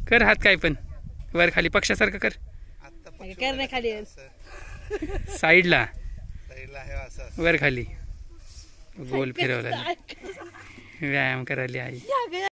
कर हात काय पण वर खाली पक्षासारखं कर. कर नाही खाली साईडला वर खाली गोल फिरवला व्यायाम करायला आई.